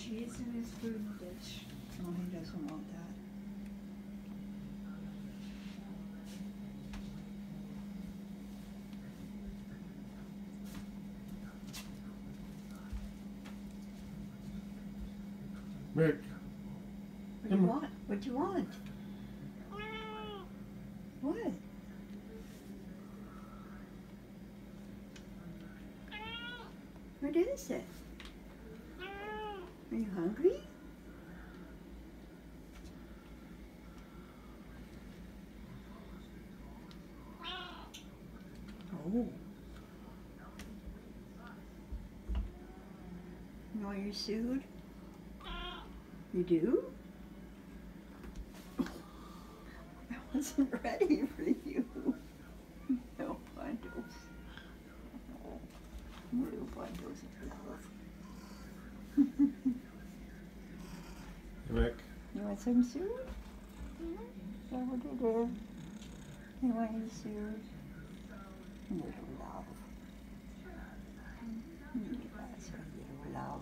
cheese in his food dish. Oh, he doesn't want that. Rick. What do you want? What do you want? What? What is it? Are you hungry? Oh. You want your food? You do? I wasn't ready for you. No bundles. Oh, no bundles of love. Rick. You want some soup? Yeah, what it is? You want your soup? Little love. That's a little love.